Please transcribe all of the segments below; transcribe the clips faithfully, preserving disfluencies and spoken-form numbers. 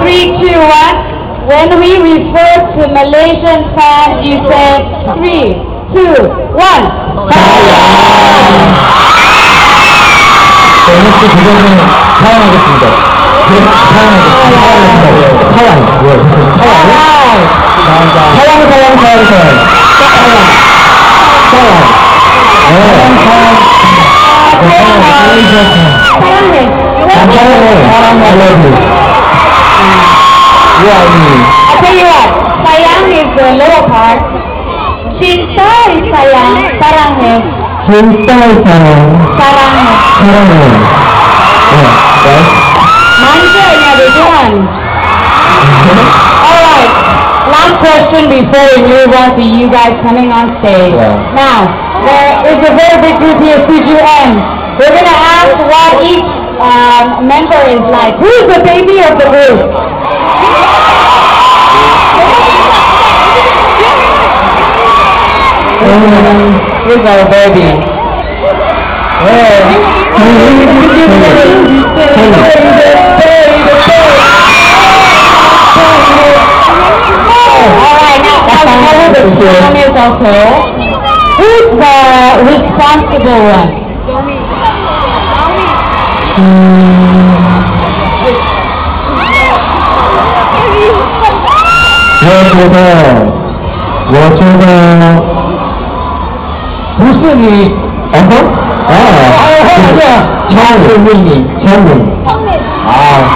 three, two, one. When we refer to Malaysian fans, you say three, two, one. 네, 혹시 그거는 사양하겠습니다. 네, 사양하겠습니다. 사양. 뭐, 사양. 사양, 사양, 사양, 사양. 사양. 사양. 네, 사양. 사랑해. 사양해. I love you. You are me. I'll tell you what. Sayang is the lower part. Cinta is sayang. Saranghe. 진짜의 사랑. Saranghe. 사랑해. 네, right? Manja is the one. Alright. Last question before we move on to you guys coming on stage. Yeah. Now, there is a very big group here, C G M. We're going to ask what each um, member is like. Who's the baby of the group? Um, Who's our baby? Alright, now I'll tell you the song is also. Who's the responsible one? 我觉得，我觉得不是你，哦吼，啊，是超是秘密，超人，啊，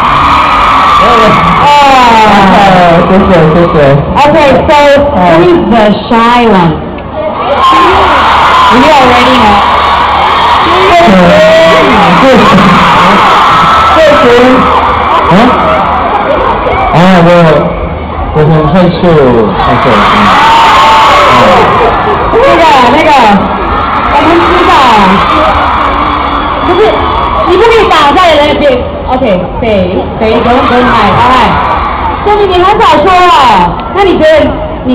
啊，谢谢谢谢。 Okay, so who's the shy one? You already know. 这谁？啊？啊，我我很害羞，害羞。 那个那个，我们知道，不是，你不可以挡在人家边。OK，谁谁都都买，哎，兄弟你很早说了，那你觉得